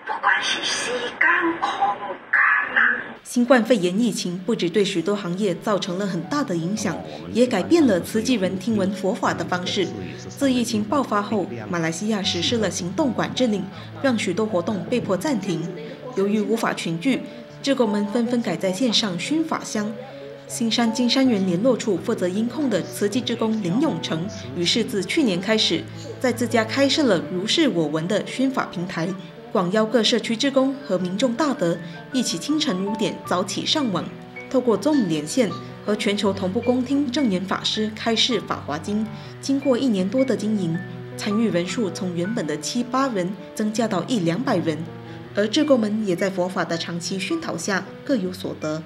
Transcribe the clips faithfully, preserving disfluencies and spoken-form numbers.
不管是时间、空间啦。 新冠肺炎疫情不只对许多行业造成了很大的影响，也改变了慈济人听闻佛法的方式。自疫情爆发后，马来西亚实施了行动管制令，让许多活动被迫暂停。由于无法群聚，志工们纷纷改在线上熏法香。新山金山园联络处负责音控的慈济志工林永成，于是自去年开始，在自家开设了如是我闻的熏法平台，广邀各社区志工和民众大德一起清晨五点早起上网，透过 Zoom 连线和全球同步恭听证严法师开示《法华经》。经过一年多的经营，参与人数从原本的七八人增加到一两百人，而志工们也在佛法的长期熏陶下各有所得。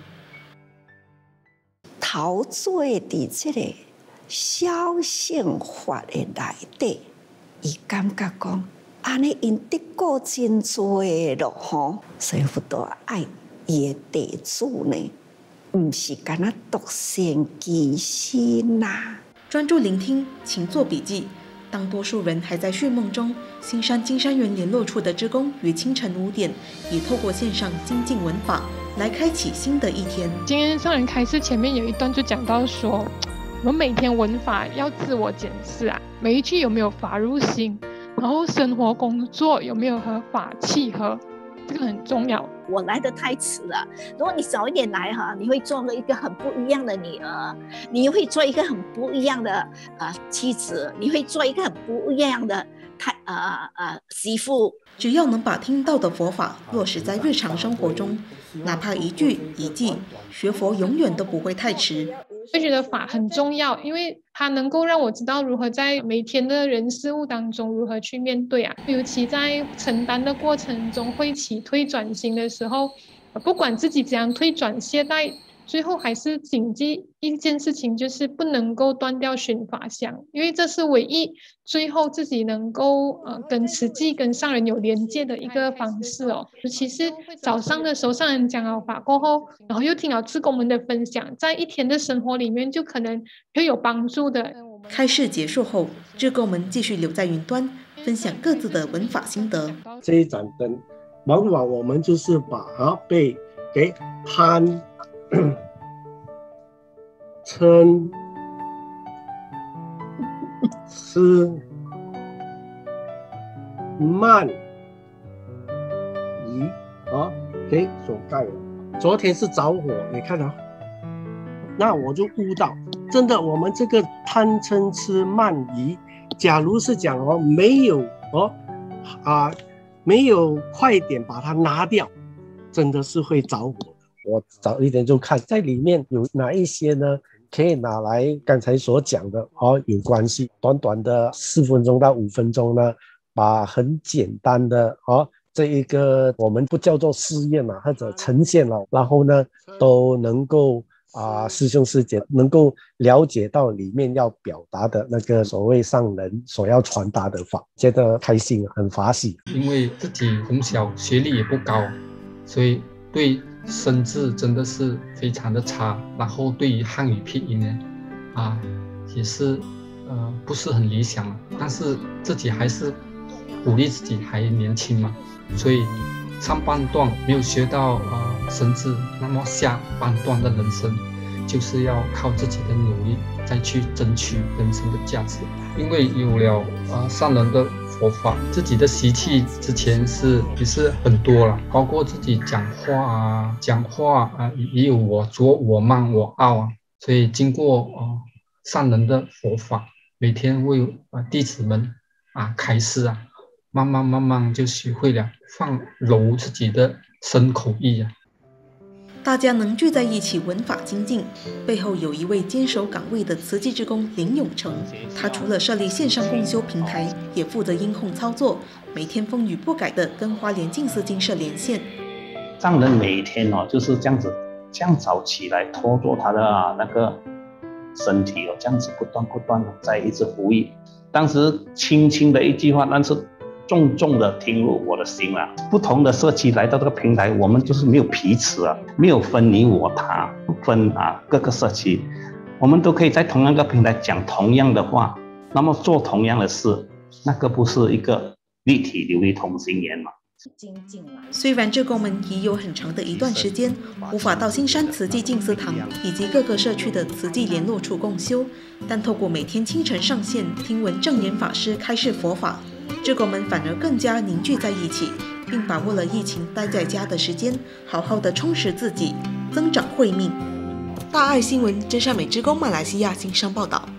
陶做伫这个小乘法的内底，伊感觉讲，安尼因得过真多咯吼，所以佛陀爱伊的弟子呢，唔是干那独善其身呐。 专注聆听，请做笔记。当多数人还在睡梦中，新山金山园联络处的志工于清晨五点，也透过线上精进闻法，来开启新的一天。 今天上人开示前面有一段就讲到说，我们每天闻法要自我检视啊，每一句有没有法入心，然后生活工作有没有和法契合，这个很重要。 我来得太迟了，如果你早一点来哈，你会做了一个很不一样的女儿，你会做一个很不一样的呃妻子，你会做一个很不一样的太呃呃媳妇。 只要能把听到的佛法落实在日常生活中，哪怕一句一记，学佛永远都不会太迟。 我觉得法很重要，因为它能够让我知道如何在每天的人事物当中如何去面对啊，尤其在承担的过程中会起退转型的时候，不管自己怎样退转懈怠，最后还是谨记一件事情，就是不能够断掉熏法香，因为这是唯一最后自己能够呃跟慈济跟上人有连接的一个方式哦。尤其是早上的时候上人讲了法过后，然后又听了志工们的分享，在一天的生活里面就可能会有帮助的。 开示结束后，志工们继续留在云端，分享各自的闻法心得。 这一盏灯，往往我们就是把啊被给贪。嗔痴慢疑啊，给所盖了。昨天是着火，你看到、啊，那我就悟到，真的，我们这个贪嗔痴慢疑，假如是讲哦，没有哦啊，没有快点把它拿掉，真的是会着火。我早一点就看在里面有哪一些呢，可以拿来刚才所讲的哦有关系。短短的四分钟到五分钟呢，把很简单的哦这一个我们不叫做试验嘛，或者呈现了，然后呢都能够啊、呃、师兄师姐能够了解到里面要表达的那个所谓上人所要传达的法，觉得开心很法喜。 因为自己从小学历也不高，所以对生字真的是非常的差，然后对于汉语拼音呢，啊，也是呃不是很理想，但是自己还是鼓励自己还年轻嘛，所以上半段没有学到呃生字，那么下半段的人生就是要靠自己的努力再去争取人生的价值，因为有了啊、呃、上人的佛法，自己的习气之前是也是很多了，包括自己讲话啊，讲话啊也有我拙我慢我傲啊，所以经过呃上人的佛法，每天为啊、呃、弟子们啊开示啊，慢慢慢慢就学会了放柔自己的身口意啊。 大家能聚在一起闻法精进，背后有一位坚守岗位的慈济志工林永成。他除了设立线上共修平台，也负责音控操作，每天风雨不改的跟花莲净思精舍连线。 上人每天哦就是这样子，这样早起来拖着他的、啊、那个身体哦，这样子不断不断的在一直呼吁。当时轻轻的一句话，但是重重的听入我的心了。不同的社区来到这个平台，我们就是没有彼此啊，没有分你我他，不分啊各个社区，我们都可以在同样一个平台讲同样的话，那么做同样的事，那个不是一个立体流利同心圆嘛？ 虽然志工们已有很长的一段时间无法到新山慈济静思堂以及各个社区的慈济联络处共修，但透过每天清晨上线听闻正言法师开示佛法，志工们反而更加凝聚在一起，并把握了疫情待在家的时间，好好的充实自己，增长慧命。大爱新闻真善美志工马来西亚经商报道。